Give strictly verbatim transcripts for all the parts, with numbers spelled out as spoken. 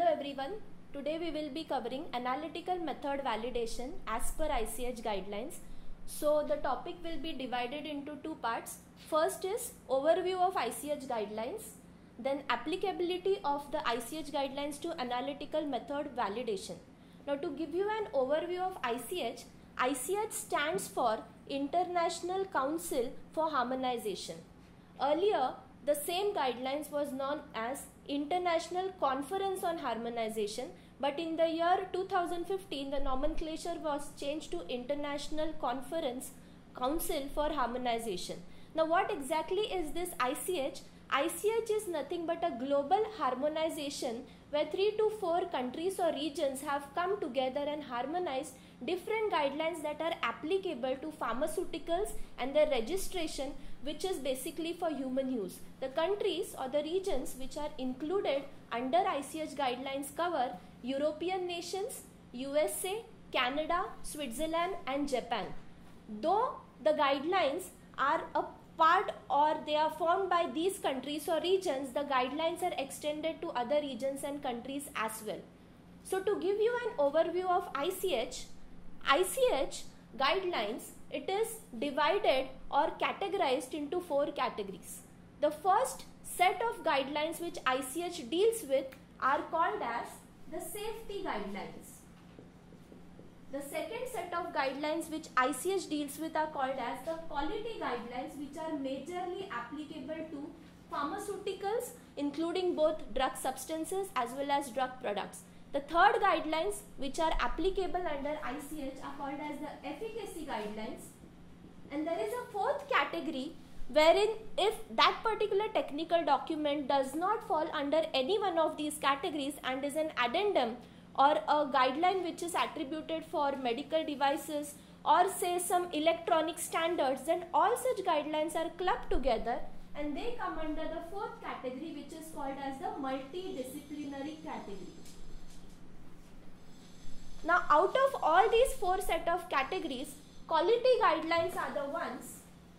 everyone. Today we will be covering analytical method validation as per I C H guidelines. So the topic will be divided into two parts. First is overview of I C H guidelines, then applicability of the I C H guidelines to analytical method validation. Now to give you an overview of I C H, I C H stands for International Council for Harmonization. Earlier, the same guidelines was known as International Conference on Harmonization, but in the year two thousand fifteen, the nomenclature was changed to International Conference Council for Harmonization. Now, what exactly is this I C H? I C H is nothing but a global harmonization where three to four countries or regions have come together and harmonized different guidelines that are applicable to pharmaceuticals and their registration, which is basically for human use. The countries or the regions which are included under I C H guidelines cover European nations, U S A, Canada, Switzerland and Japan. Though the guidelines are a part or they are formed by these countries or regions, the guidelines are extended to other regions and countries as well. So to give you an overview of I C H, I C H guidelines, it is divided or categorized into four categories. The first set of guidelines which I C H deals with are called as the safety guidelines. The second set of guidelines which I C H deals with are called as the quality guidelines, which are majorly applicable to pharmaceuticals, including both drug substances as well as drug products. The third guidelines which are applicable under I C H are called as the efficacy guidelines. And there is a fourth category wherein if that particular technical document does not fall under any one of these categories and is an addendum or a guideline which is attributed for medical devices or say some electronic standards, then all such guidelines are clubbed together and they come under the fourth category, which is called as the multidisciplinary category. Now out of all these four set of categories, quality guidelines are the ones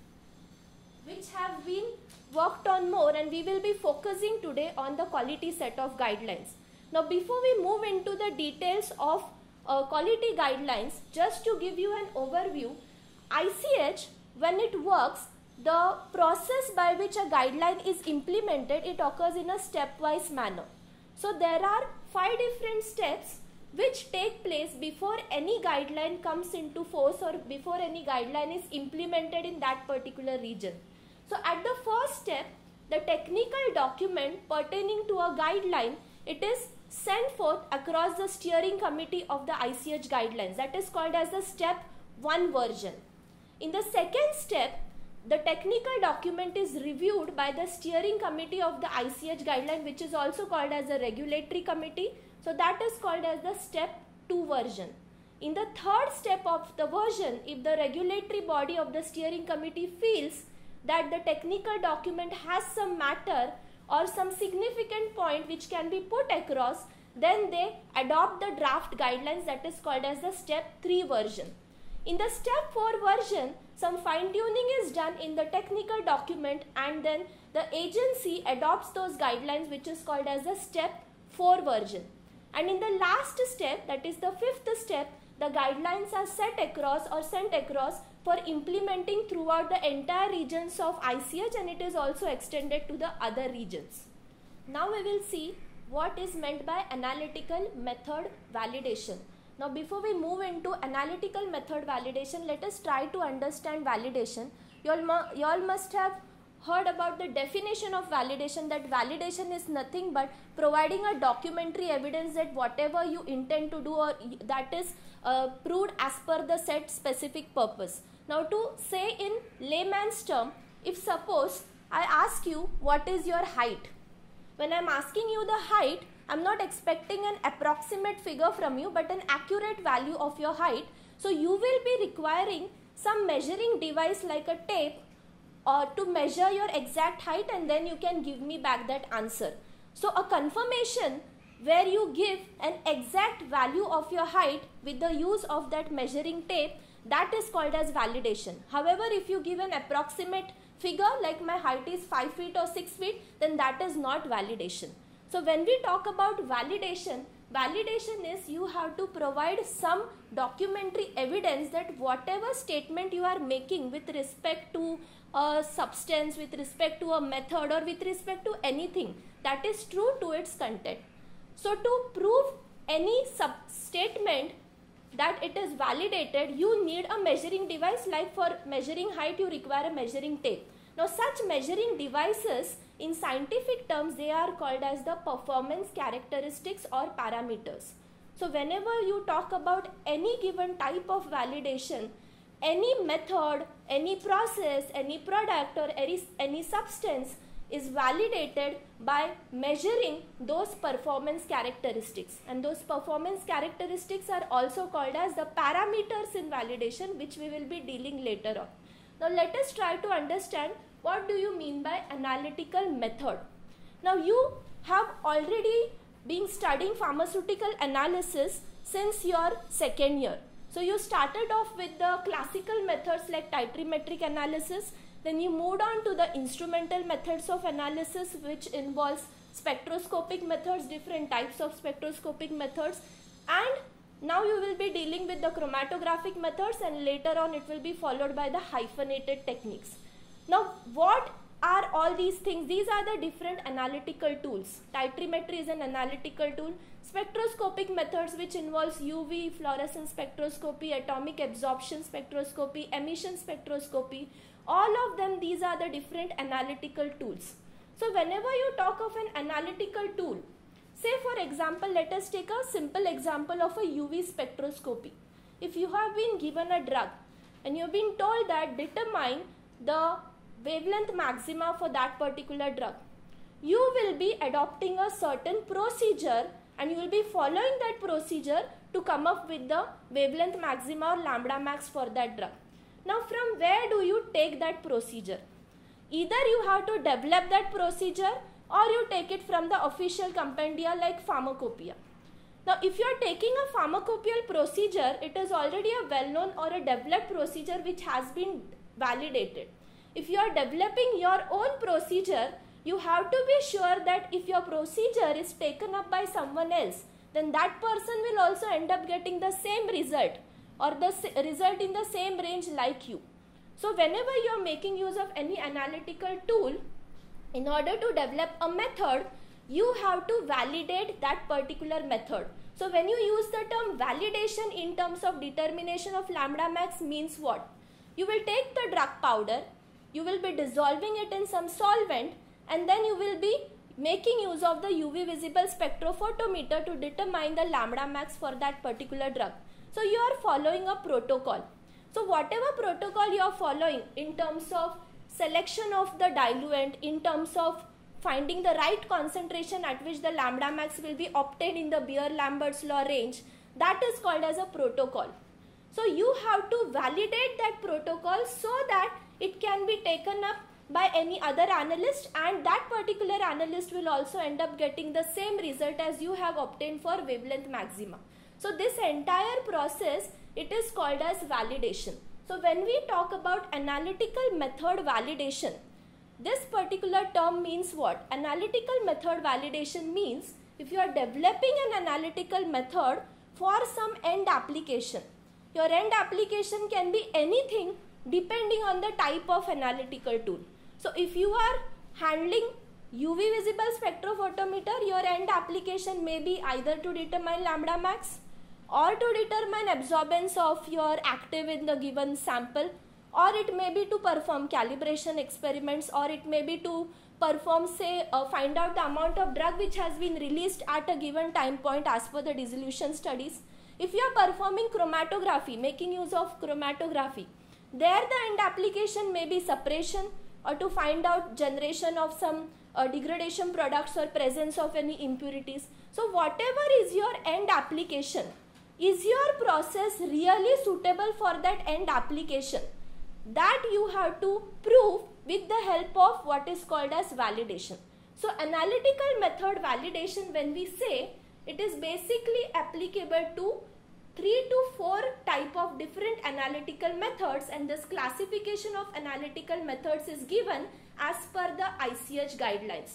which have been worked on more, and we will be focusing today on the quality set of guidelines. Now before we move into the details of uh, quality guidelines, just to give you an overview, I C H, when it works, the process by which a guideline is implemented, it occurs in a stepwise manner. So there are five different steps which take place before any guideline comes into force or before any guideline is implemented in that particular region. So at the first step, the technical document pertaining to a guideline, it is sent forth across the steering committee of the I C H guidelines. That is called as the step one version. In the second step, the technical document is reviewed by the steering committee of the I C H guideline, which is also called as the regulatory committee. So that is called as the step two version. In the third step of the version, if the regulatory body of the steering committee feels that the technical document has some matter or some significant point which can be put across, then they adopt the draft guidelines, that is called as the step three version. In the step four version, some fine tuning is done in the technical document and then the agency adopts those guidelines, which is called as the step four version. And in the last step, that is the fifth step, the guidelines are set across or sent across for implementing throughout the entire regions of I C H, and it is also extended to the other regions. Now we will see what is meant by analytical method validation. Now before we move into analytical method validation, let us try to understand validation. You all, you all must have heard about the definition of validation, that validation is nothing but providing a documentary evidence that whatever you intend to do or that is uh, proved as per the set specific purpose. Now to say in layman's term, if suppose I ask you what is your height, when I am asking you the height, I am not expecting an approximate figure from you but an accurate value of your height. So you will be requiring some measuring device like a tape or to measure your exact height, and then you can give me back that answer. So a confirmation where you give an exact value of your height with the use of that measuring tape, that is called as validation. However, if you give an approximate figure like my height is five feet or six feet, then that is not validation. So when we talk about validation, validation is you have to provide some documentary evidence that whatever statement you are making with respect to a substance, with respect to a method, or with respect to anything, that is true to its content. So to prove any sub statement that it is validated, you need a measuring device. Like for measuring height, you require a measuring tape. Now such measuring devices, in scientific terms, they are called as the performance characteristics or parameters. So whenever you talk about any given type of validation, any method, any process, any product, or any, any substance is validated by measuring those performance characteristics. And those performance characteristics are also called as the parameters in validation, which we will be dealing later on. Now let us try to understand what do you mean by analytical method. Now you have already been studying pharmaceutical analysis since your second year. So you started off with the classical methods like titrimetric analysis. Then you moved on to the instrumental methods of analysis, which involves spectroscopic methods, different types of spectroscopic methods. And now you will be dealing with the chromatographic methods, and later on it will be followed by the hyphenated techniques. Now what are all these things? These are the different analytical tools. Titrimetry is an analytical tool. Spectroscopic methods, which involves U V, fluorescence spectroscopy, atomic absorption spectroscopy, emission spectroscopy. All of them, these are the different analytical tools. So whenever you talk of an analytical tool, say for example, let us take a simple example of a U V spectroscopy. If you have been given a drug and you have been told that determine the wavelength maxima for that particular drug, you will be adopting a certain procedure and you will be following that procedure to come up with the wavelength maxima or lambda max for that drug. Now from where do you take that procedure? Either you have to develop that procedure or you take it from the official compendia like pharmacopoeia. Now if you are taking a pharmacopoeial procedure, it is already a well-known or a developed procedure which has been validated. If you are developing your own procedure, you have to be sure that if your procedure is taken up by someone else, then that person will also end up getting the same result or the result in the same range like you. So whenever you are making use of any analytical tool, in order to develop a method, you have to validate that particular method. So when you use the term validation in terms of determination of lambda max means what? You will take the drug powder, you will be dissolving it in some solvent, and then you will be making use of the U V visible spectrophotometer to determine the lambda max for that particular drug. So you are following a protocol. So whatever protocol you are following in terms of selection of the diluent, in terms of finding the right concentration at which the lambda max will be obtained in the Beer-Lambert's law range, that is called as a protocol. So you have to validate that protocol so that it can be taken up by any other analyst, and that particular analyst will also end up getting the same result as you have obtained for wavelength maxima. So this entire process, it is called as validation. So when we talk about analytical method validation, this particular term means what? Analytical method validation means if you are developing an analytical method for some end application. Your end application can be anything depending on the type of analytical tool. So if you are handling U V visible spectrophotometer, your end application may be either to determine lambda max or to determine absorbance of your active in the given sample, or it may be to perform calibration experiments, or it may be to perform, say, uh, find out the amount of drug which has been released at a given time point as per the dissolution studies. If you are performing chromatography, making use of chromatography, there the end application may be suppression or to find out generation of some uh, degradation products or presence of any impurities. So whatever is your end application, is your process really suitable for that end application? That you have to prove with the help of what is called as validation. So analytical method validation, when we say, it is basically applicable to three to four type of different analytical methods, and this classification of analytical methods is given as per the I C H guidelines.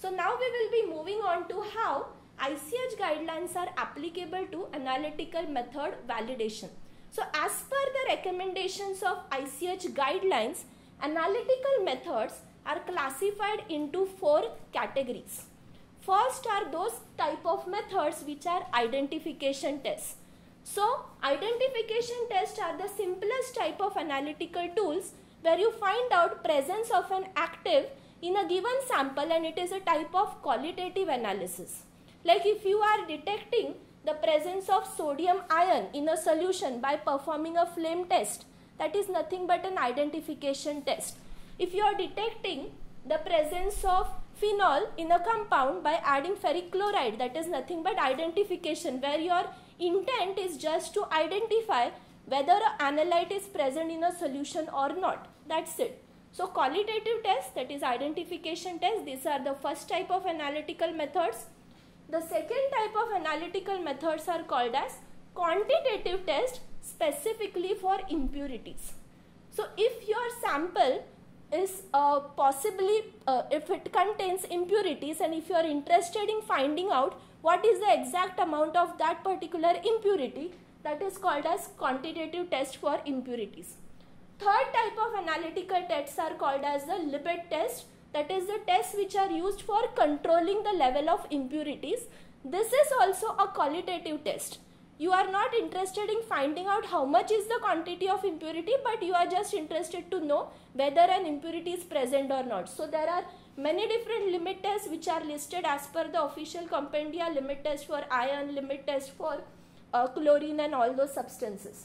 So now we will be moving on to how I C H guidelines are applicable to analytical method validation. So as per the recommendations of I C H guidelines, analytical methods are classified into four categories. First are those type of methods which are identification tests. So identification tests are the simplest type of analytical tools where you find out presence of an active in a given sample, and it is a type of qualitative analysis. Like if you are detecting the presence of sodium ion in a solution by performing a flame test, that is nothing but an identification test. If you are detecting the presence of phenol in a compound by adding ferric chloride, that is nothing but identification, where your intent is just to identify whether an analyte is present in a solution or not. That's it. So qualitative tests, that is identification tests, these are the first type of analytical methods. The second type of analytical methods are called as quantitative tests, specifically for impurities. So if your sample is uh, possibly, uh, if it contains impurities, and if you are interested in finding out what is the exact amount of that particular impurity, that is called as quantitative test for impurities. Third type of analytical tests are called as the limit test, that is the tests which are used for controlling the level of impurities. This is also a qualitative test. You are not interested in finding out how much is the quantity of impurity, but you are just interested to know whether an impurity is present or not. So there are many different limit tests which are listed as per the official compendia, limit test for iron, limit test for uh, chlorine and all those substances.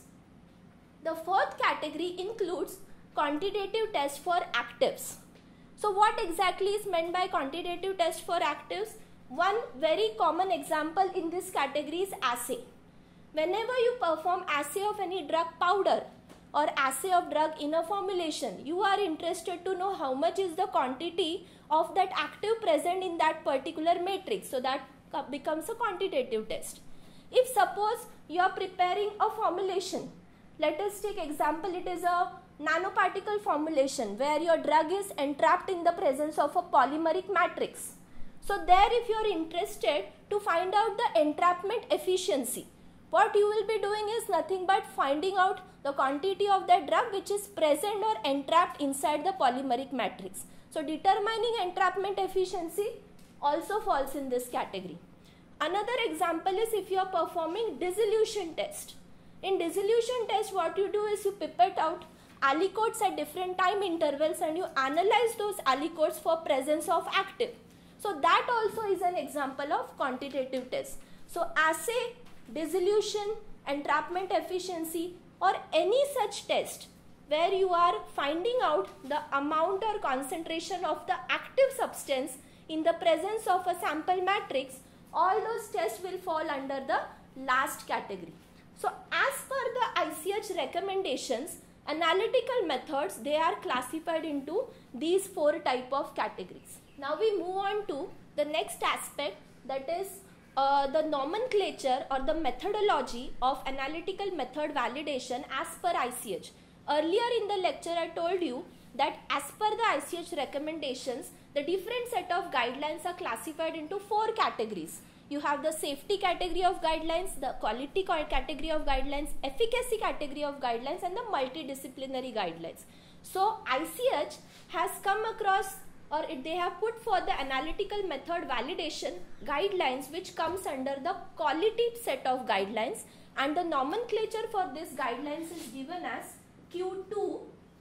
The fourth category includes quantitative test for actives. So what exactly is meant by quantitative test for actives? One very common example in this category is assay. Whenever you perform assay of any drug powder or assay of drug inner formulation, you are interested to know how much is the quantity of that active present in that particular matrix. So that becomes a quantitative test. If suppose you are preparing a formulation, let us take example, it is a nanoparticle formulation where your drug is entrapped in the presence of a polymeric matrix. So there if you are interested to find out the entrapment efficiency, what you will be doing is nothing but finding out the quantity of that drug which is present or entrapped inside the polymeric matrix. So determining entrapment efficiency also falls in this category. Another example is if you are performing dissolution test. In dissolution test, what you do is you pipette out aliquots at different time intervals and you analyze those aliquots for presence of active. So that also is an example of quantitative test. So assay, dissolution, entrapment efficiency, or any such test where you are finding out the amount or concentration of the active substance in the presence of a sample matrix, all those tests will fall under the last category. So as per the I C H recommendations, analytical methods, they are classified into these four type of categories. Now we move on to the next aspect, that is uh, the nomenclature or the methodology of analytical method validation as per I C H. Earlier in the lecture I told you that as per the I C H recommendations, the different set of guidelines are classified into four categories. You have the safety category of guidelines, the quality category of guidelines, efficacy category of guidelines, and the multidisciplinary guidelines. So I C H has come across, or they have put for the analytical method validation guidelines which comes under the quality set of guidelines, and the nomenclature for this guidelines is given as Q two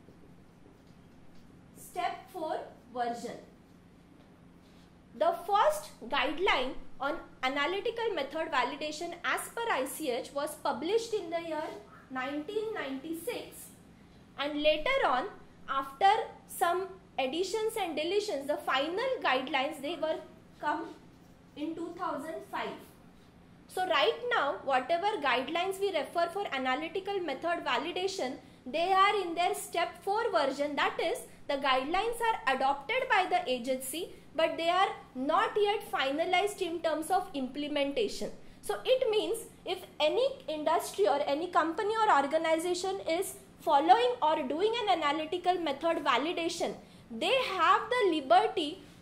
step four version. The first guideline on analytical method validation as per I C H was published in the year nineteen ninety-six, and later on, after some additions and deletions, the final guidelines, they were come in two thousand five. So right now, whatever guidelines we refer for analytical method validation, they are in their step four version. That is, the guidelines are adopted by the agency, but they are not yet finalized in terms of implementation. So it means if any industry or any company or organization is following or doing an analytical method validation, they have the liberty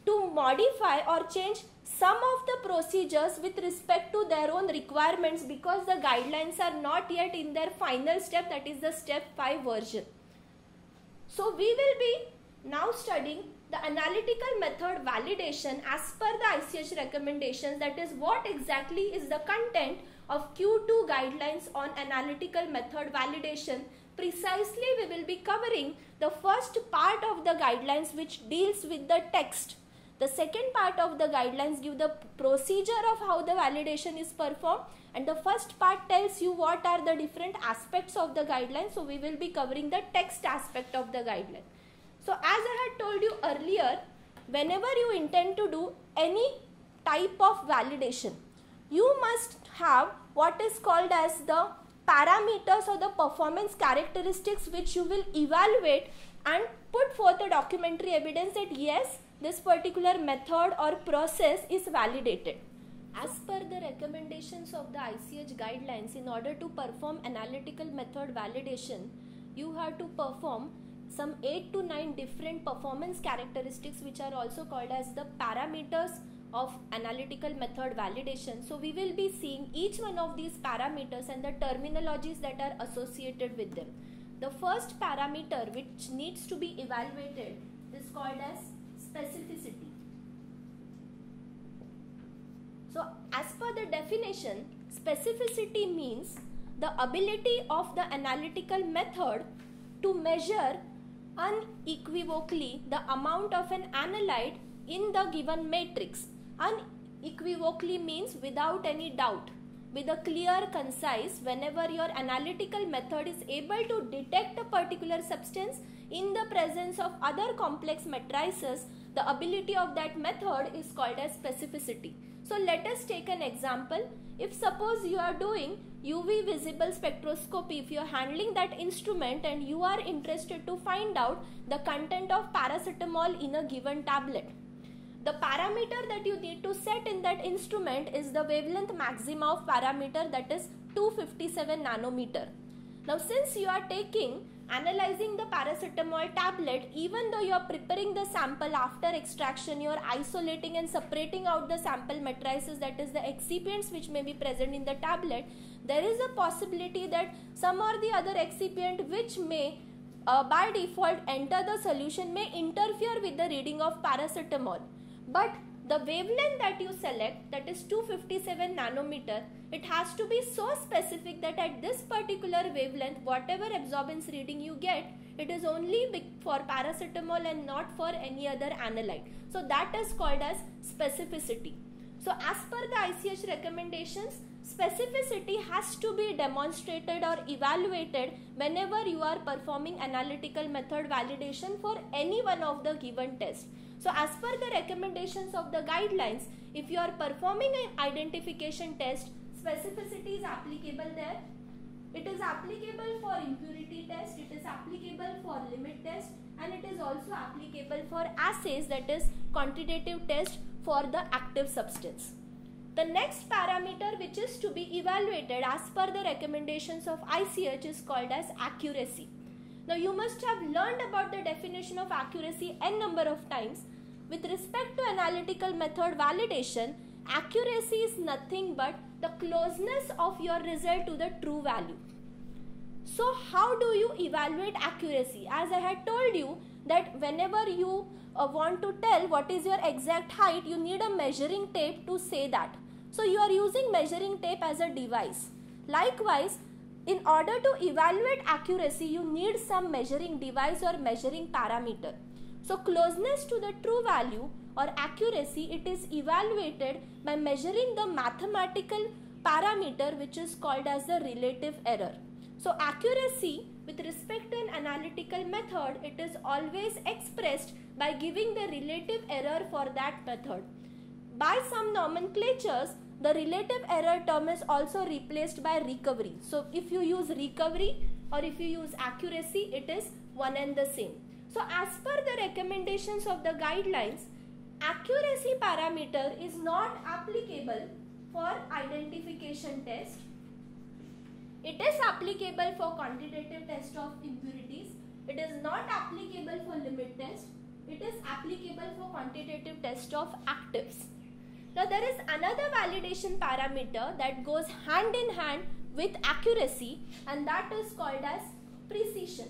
to modify or change some of the procedures with respect to their own requirements, because the guidelines are not yet in their final step, that is the step five version. So we will be now studying the analytical method validation as per the I C H recommendations, that is what exactly is the content of Q two guidelines on analytical method validation. Precisely we will be covering the first part of the guidelines which deals with the text. The second part of the guidelines give the procedure of how the validation is performed, and the first part tells you what are the different aspects of the guidelines. So we will be covering the text aspect of the guideline. So as I had told you earlier, whenever you intend to do any type of validation, you must have what is called as the parameters or the performance characteristics which you will evaluate and put forth a documentary evidence that yes, this particular method or process is validated. As per the recommendations of the I C H guidelines, in order to perform analytical method validation, you have to perform some eight to nine different performance characteristics which are also called as the parameters of analytical method validation. So we will be seeing each one of these parameters and the terminologies that are associated with them. The first parameter which needs to be evaluated is called as specificity. So as per the definition, specificity means the ability of the analytical method to measure unequivocally the amount of an analyte in the given matrix. Unequivocally means without any doubt, with a clear, concise, whenever your analytical method is able to detect a particular substance in the presence of other complex matrices, the ability of that method is called as specificity. So let us take an example. If suppose you are doing U V visible spectroscopy, if you are handling that instrument and you are interested to find out the content of paracetamol in a given tablet, the parameter that you need to set in that instrument is the wavelength maxima of parameter, that is two hundred fifty-seven nanometer. Now since you are taking analyzing the paracetamol tablet, even though you are preparing the sample after extraction, you are isolating and separating out the sample matrices, that is the excipients which may be present in the tablet, there is a possibility that some or the other excipient which may uh, by default enter the solution may interfere with the reading of paracetamol. But the wavelength that you select, that is two hundred fifty-seven nanometer, it has to be so specific that at this particular wavelength, whatever absorbance reading you get, it is only for paracetamol and not for any other analyte. So that is called as specificity. So as per the I C H recommendations, specificity has to be demonstrated or evaluated whenever you are performing analytical method validation for any one of the given tests. So as per the recommendations of the guidelines, if you are performing an identification test, specificity is applicable there. It is applicable for impurity test, it is applicable for limit test, and it is also applicable for assays, that is quantitative test for the active substance. The next parameter which is to be evaluated as per the recommendations of I C H is called as accuracy. Now you must have learned about the definition of accuracy n number of times. With respect to analytical method validation, accuracy is nothing but the closeness of your result to the true value. So how do you evaluate accuracy? As I had told you that whenever you uh, want to tell what is your exact height, you need a measuring tape to say that. So you are using measuring tape as a device. Likewise, in order to evaluate accuracy, you need some measuring device or measuring parameter. So closeness to the true value or accuracy, it is evaluated by measuring the mathematical parameter which is called as the relative error. So accuracy with respect to an analytical method, it is always expressed by giving the relative error for that method. By some nomenclatures, the relative error term is also replaced by recovery. So if you use recovery or if you use accuracy, it is one and the same. So as per the recommendations of the guidelines, accuracy parameter is not applicable for identification test. It is applicable for quantitative test of impurities. It is not applicable for limit test. It is applicable for quantitative test of actives. Now there is another validation parameter that goes hand in hand with accuracy, and that is called as precision.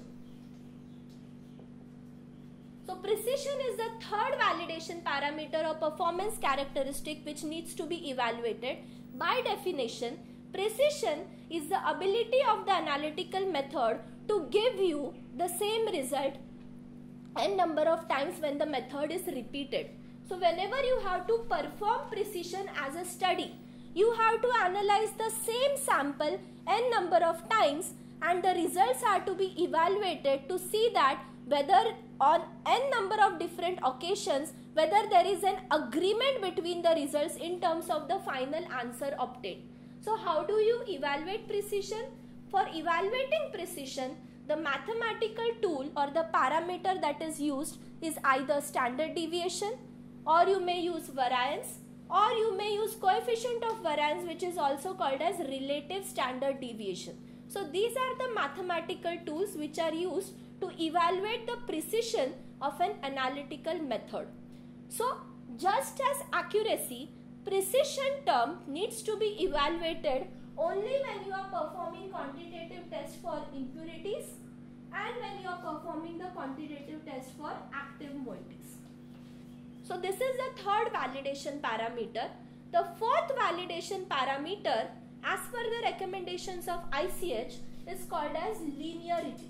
So precision is the third validation parameter or performance characteristic which needs to be evaluated. By definition, precision is the ability of the analytical method to give you the same result n number of times when the method is repeated. So whenever you have to perform precision as a study, you have to analyze the same sample n number of times, and the results are to be evaluated to see that whether on n number of different occasions, whether there is an agreement between the results in terms of the final answer obtained. So how do you evaluate precision? For evaluating precision, the mathematical tool or the parameter that is used is either standard deviation, or you may use variance, or you may use coefficient of variance, which is also called as relative standard deviation. So these are the mathematical tools which are used to evaluate the precision of an analytical method. So just as accuracy, precision term needs to be evaluated only when you are performing quantitative test for impurities and when you are performing the quantitative test for active moieties. So this is the third validation parameter. The fourth validation parameter, as per the recommendations of I C H, is called as linearity.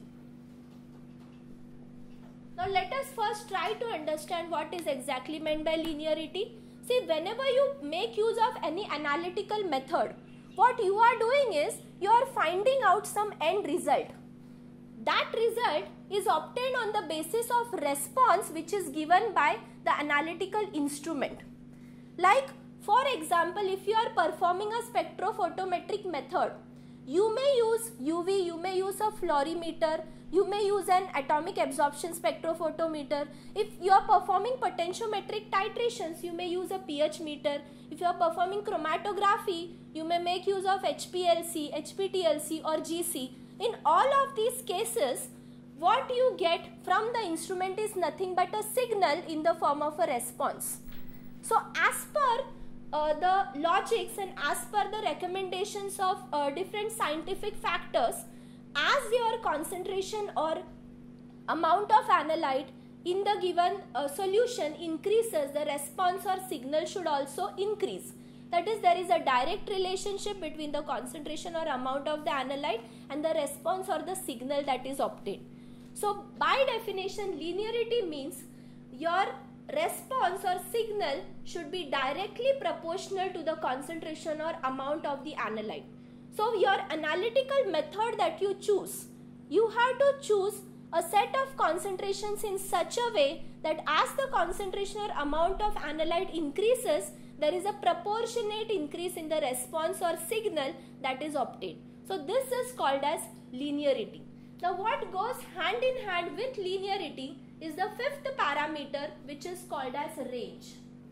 Now let us first try to understand what is exactly meant by linearity. See, whenever you make use of any analytical method, what you are doing is you are finding out some end result. That result is obtained on the basis of response which is given by the analytical instrument. Like, for example, if you are performing a spectrophotometric method, you may use U V, you may use a fluorimeter, you may use an atomic absorption spectrophotometer. If you are performing potentiometric titrations, you may use a pH meter. If you are performing chromatography, you may make use of H P L C, H P T L C or G C. In all of these cases, what you get from the instrument is nothing but a signal in the form of a response. So as per uh, the logics and as per the recommendations of uh, different scientific factors, as your concentration or amount of analyte in the given uh, solution increases, the response or signal should also increase. That is, there is a direct relationship between the concentration or amount of the analyte and the response or the signal that is obtained. So by definition, linearity means your response or signal should be directly proportional to the concentration or amount of the analyte. So your analytical method that you choose, you have to choose a set of concentrations in such a way that as the concentration or amount of analyte increases, there is a proportionate increase in the response or signal that is obtained. So this is called as linearity. Now what goes hand in hand with linearity is the fifth parameter, which is called as range.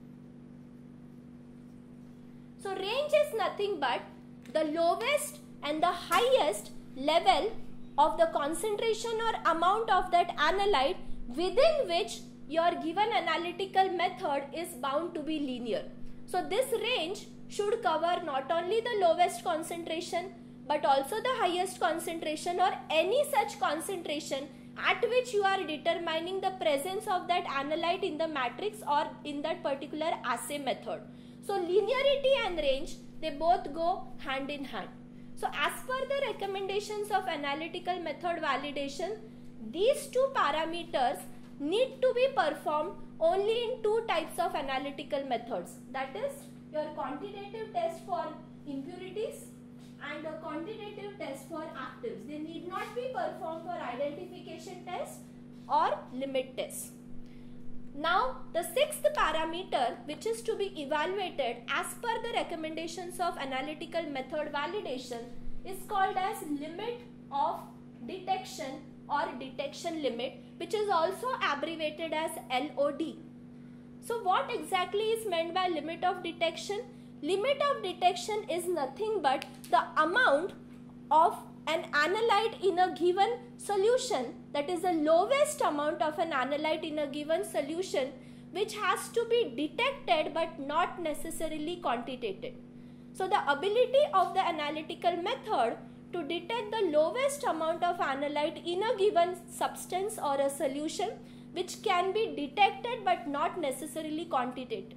So range is nothing but the lowest and the highest level of the concentration or amount of that analyte within which your given analytical method is bound to be linear. So this range should cover not only the lowest concentration but also the highest concentration or any such concentration at which you are determining the presence of that analyte in the matrix or in that particular assay method. So linearity and range, they both go hand in hand. So as per the recommendations of analytical method validation, these two parameters need to be performed only in two types of analytical methods. That is your quantitative test for impurities and a quantitative test for actives. They need not be performed for identification test or limit test. Now the sixth parameter which is to be evaluated as per the recommendations of analytical method validation is called as limit of detection or detection limit, which is also abbreviated as L O D. So what exactly is meant by limit of detection? Limit of detection is nothing but the amount of an analyte in a given solution, that is the lowest amount of an analyte in a given solution, which has to be detected but not necessarily quantitated. So the ability of the analytical method to detect the lowest amount of analyte in a given substance or a solution, which can be detected but not necessarily quantitated.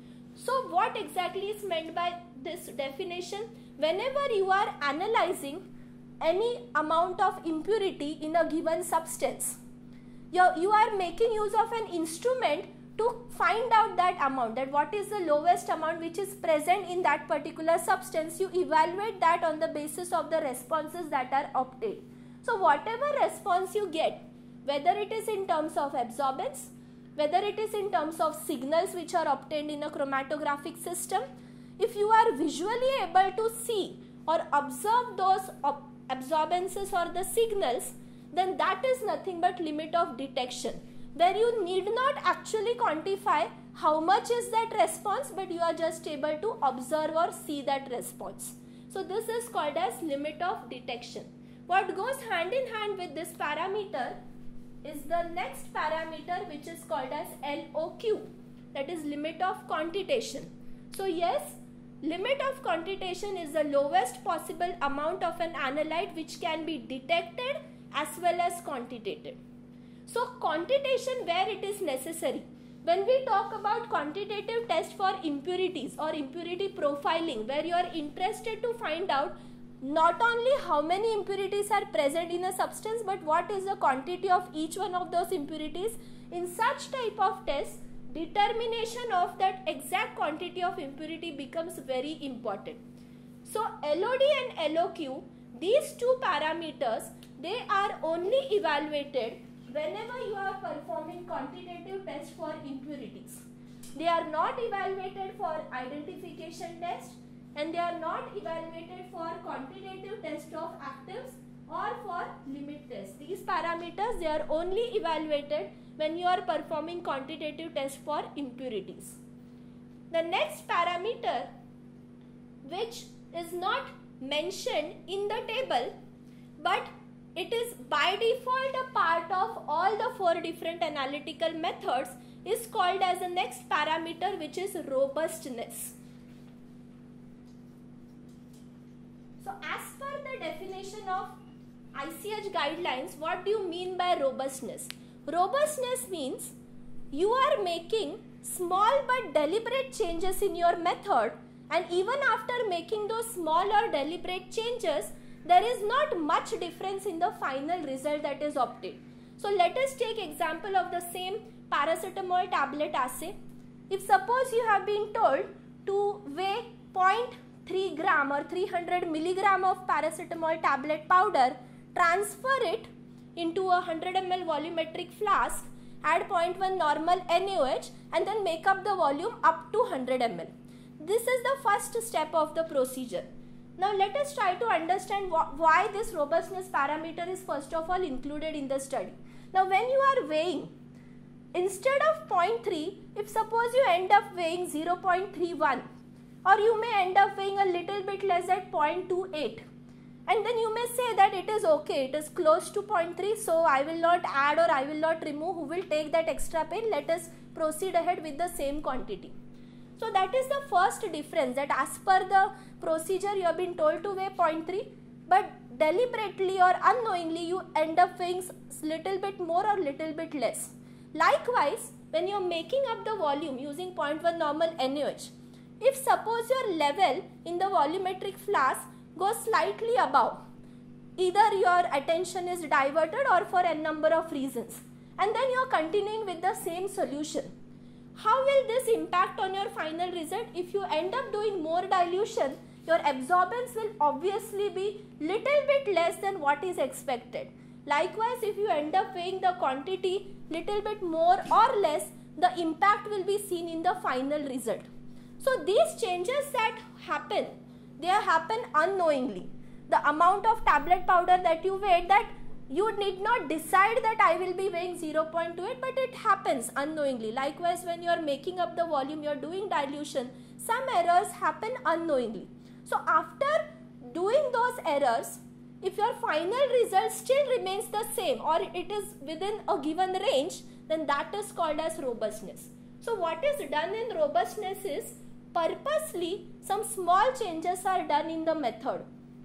So what exactly is meant by this definition? Whenever you are analyzing any amount of impurity in a given substance, you, you are making use of an instrument to find out that amount, that what is the lowest amount which is present in that particular substance. You evaluate that on the basis of the responses that are obtained. So whatever response you get, whether it is in terms of absorbance, whether it is in terms of signals which are obtained in a chromatographic system, if you are visually able to see or observe those absorbances or the signals, then that is nothing but limit of detection, where you need not actually quantify how much is that response, but you are just able to observe or see that response. So this is called as limit of detection. What goes hand in hand with this parameter is the next parameter, which is called as L O Q, that is limit of quantitation. So yes, limit of quantitation is the lowest possible amount of an analyte which can be detected as well as quantitated. So quantitation where it is necessary. When we talk about quantitative test for impurities or impurity profiling, where you are interested to find out not only how many impurities are present in a substance, but what is the quantity of each one of those impurities, in such type of test, determination of that exact quantity of impurity becomes very important. So L O D and L O Q, these two parameters, they are only evaluated whenever you are performing quantitative test for impurities. They are not evaluated for identification test, and they are not evaluated for quantitative test of actives or for limit test. These parameters, they are only evaluated when you are performing quantitative test for impurities. The next parameter, which is not mentioned in the table, but it is by default a part of all the four different analytical methods, is called as the next parameter, which is robustness. So as per the definition of I C H guidelines, what do you mean by robustness? Robustness means you are making small but deliberate changes in your method, and even after making those small or deliberate changes, there is not much difference in the final result that is obtained. So let us take example of the same paracetamol tablet assay. If suppose you have been told to weigh zero point three gram or three hundred milligram of paracetamol tablet powder, transfer it into a one hundred milliliter volumetric flask, add zero point one normal N A O H, and then make up the volume up to one hundred milliliters. This is the first step of the procedure. Now let us try to understand wh why this robustness parameter is first of all included in the study. Now when you are weighing, instead of zero point three, if suppose you end up weighing zero point three one, or you may end up weighing a little bit less at zero point two eight, and then you may say that it is okay, it is close to zero point three, so I will not add or I will not remove. Who will take that extra pain? Let us proceed ahead with the same quantity. So that is the first difference, that as per the procedure you have been told to weigh zero point three, but deliberately or unknowingly you end up weighing little bit more or little bit less. Likewise, when you are making up the volume using zero point one normal N A O H, if suppose your level in the volumetric flask goes slightly above, either your attention is diverted or for a number of reasons, and then you are continuing with the same solution, how will this impact on your final result? If you end up doing more dilution, your absorbance will obviously be little bit less than what is expected. Likewise, if you end up weighing the quantity little bit more or less, the impact will be seen in the final result. So these changes that happen, they happen unknowingly. The amount of tablet powder that you weighed, that you need not decide that I will be weighing zero point two eight, but it happens unknowingly. Likewise, when you are making up the volume, you are doing dilution, some errors happen unknowingly. So after doing those errors, If your final result still remains the same or it is within a given range, then that is called as robustness. So what is done in robustness is purposely some small changes are done in the method.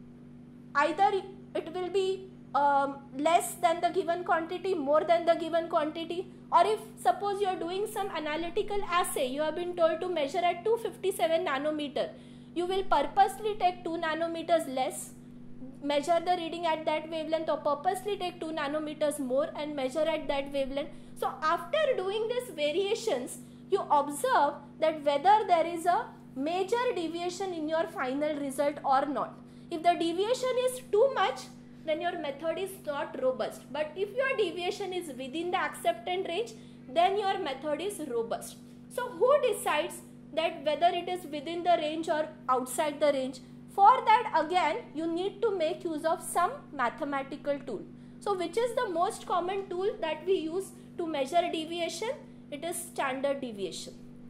Either it will be um, less than the given quantity, more than the given quantity, or if suppose you are doing some analytical assay, you have been told to measure at two hundred fifty-seven nanometer, you will purposely take two nanometers less, measure the reading at that wavelength, or purposely take two nanometers more and measure at that wavelength. So after doing these variations, you observe that whether there is a major deviation in your final result or not. If the deviation is too much, then your method is not robust. But if your deviation is within the accepted range, then your method is robust. So who decides that whether it is within the range or outside the range? For that, again, you need to make use of some mathematical tool. So which is the most common tool that we use to measure deviation? It is standard deviation.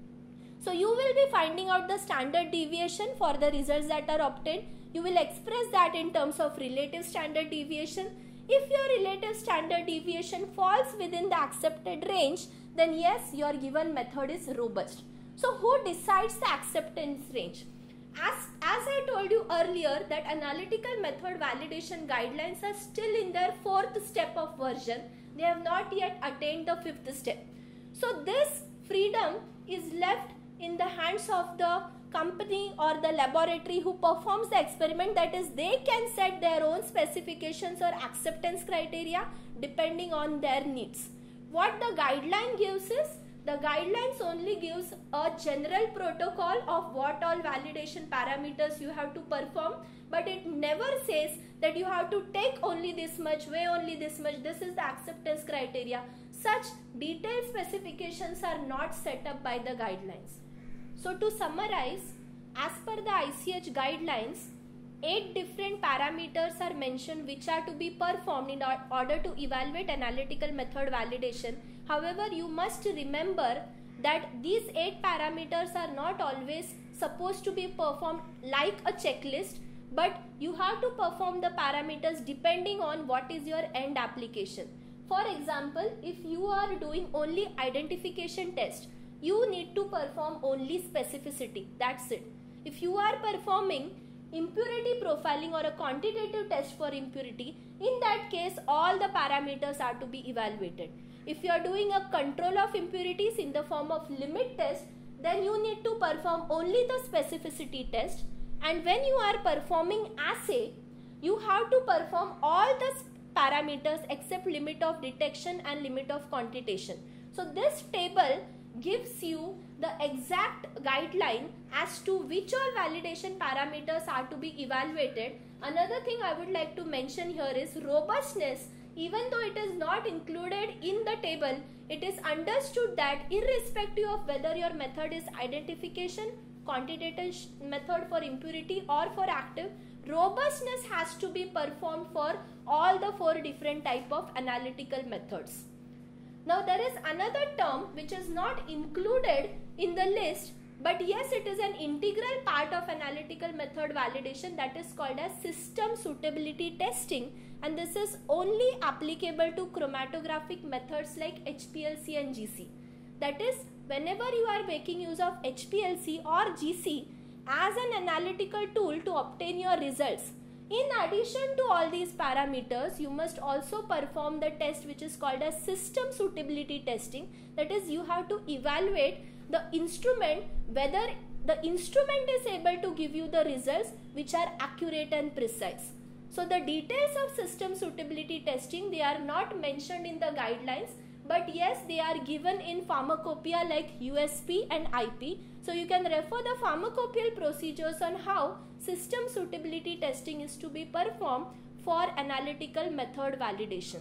So you will be finding out the standard deviation for the results that are obtained. You will express that in terms of relative standard deviation. If your relative standard deviation falls within the accepted range, then yes, your given method is robust. So who decides the acceptance range? As, as I told you earlier that analytical method validation guidelines are still in their fourth step of version. They have not yet attained the fifth step. So this freedom is left in the hands of the company or the laboratory who performs the experiment. That is, they can set their own specifications or acceptance criteria depending on their needs. What the guideline gives is, the guidelines only gives a general protocol of what all validation parameters you have to perform, but it never says that you have to take only this much, weigh only this much, this is the acceptance criteria. Such detailed specifications are not set up by the guidelines. So to summarize, as per the I C H guidelines, eight different parameters are mentioned which are to be performed in order to evaluate analytical method validation. However, you must remember that these eight parameters are not always supposed to be performed like a checklist, but you have to perform the parameters depending on what is your end application. For example, if you are doing only identification test, you need to perform only specificity. That's it. If you are performing impurity profiling or a quantitative test for impurity, in that case all the parameters are to be evaluated. If you are doing a control of impurities in the form of limit test, then you need to perform only the specificity test. And when you are performing assay, you have to perform all the parameters except limit of detection and limit of quantitation. So this table gives you the exact guideline as to which all validation parameters are to be evaluated. Another thing I would like to mention here is robustness. Even though it is not included in the table, it is understood that irrespective of whether your method is identification, quantitative method for impurity or for active, robustness has to be performed for all the four different type of analytical methods. Now there is another term which is not included in the list, but yes, it is an integral part of analytical method validation, that is called as system suitability testing, and this is only applicable to chromatographic methods like H P L C and G C. That is, whenever you are making use of H P L C or G C as an analytical tool to obtain your results, in addition to all these parameters, you must also perform the test which is called as system suitability testing. That is, you have to evaluate the instrument, whether the instrument is able to give you the results which are accurate and precise. So the details of system suitability testing, they are not mentioned in the guidelines, but yes, they are given in pharmacopoeia like U S P and I P. So you can refer the pharmacopoeial procedures on how system suitability testing is to be performed for analytical method validation.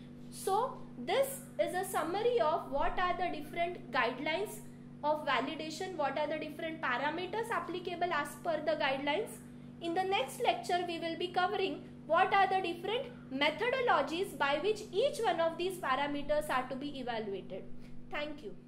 So this is a summary of what are the different guidelines of validation, what are the different parameters applicable as per the guidelines. In the next lecture, we will be covering what are the different methodologies by which each one of these parameters are to be evaluated. Thank you.